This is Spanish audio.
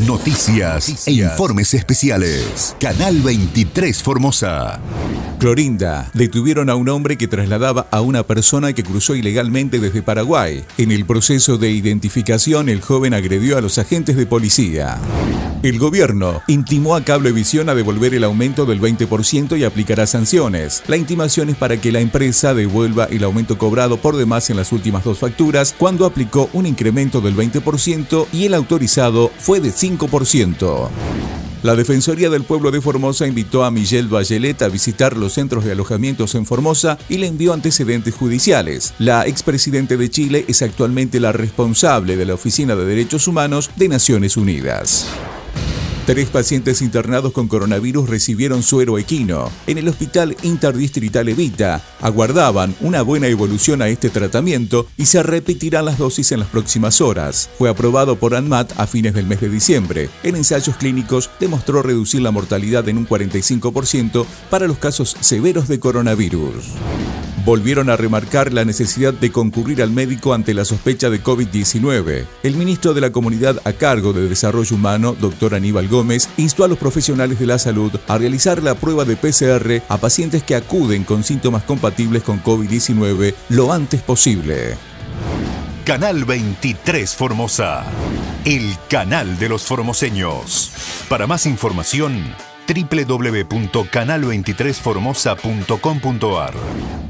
Noticias e informes especiales. Canal 23 Formosa. Clorinda. Detuvieron a un hombre que trasladaba a una persona que cruzó ilegalmente desde Paraguay. En el proceso de identificación, el joven agredió a los agentes de policía. El gobierno intimó a Cablevisión a devolver el aumento del 20% y aplicará sanciones. La intimación es para que la empresa devuelva el aumento cobrado por demás en las últimas dos facturas, cuando aplicó un incremento del 20% y el autorizado fue de 5%. La Defensoría del Pueblo de Formosa invitó a Michelle Bachelet a visitar los centros de alojamientos en Formosa y le envió antecedentes judiciales. La expresidente de Chile es actualmente la responsable de la Oficina de Derechos Humanos de Naciones Unidas. 3 pacientes internados con coronavirus recibieron suero equino. En el Hospital Interdistrital Evita aguardaban una buena evolución a este tratamiento y se repetirán las dosis en las próximas horas. Fue aprobado por ANMAT a fines del mes de diciembre. En ensayos clínicos demostró reducir la mortalidad en un 45% para los casos severos de coronavirus. Volvieron a remarcar la necesidad de concurrir al médico ante la sospecha de COVID-19. El ministro de la Comunidad a cargo de Desarrollo Humano, Dr. Aníbal Gómez, instó a los profesionales de la salud a realizar la prueba de PCR a pacientes que acuden con síntomas compatibles con COVID-19 lo antes posible. Canal 23 Formosa, el canal de los formoseños. Para más información, www.canal23formosa.com.ar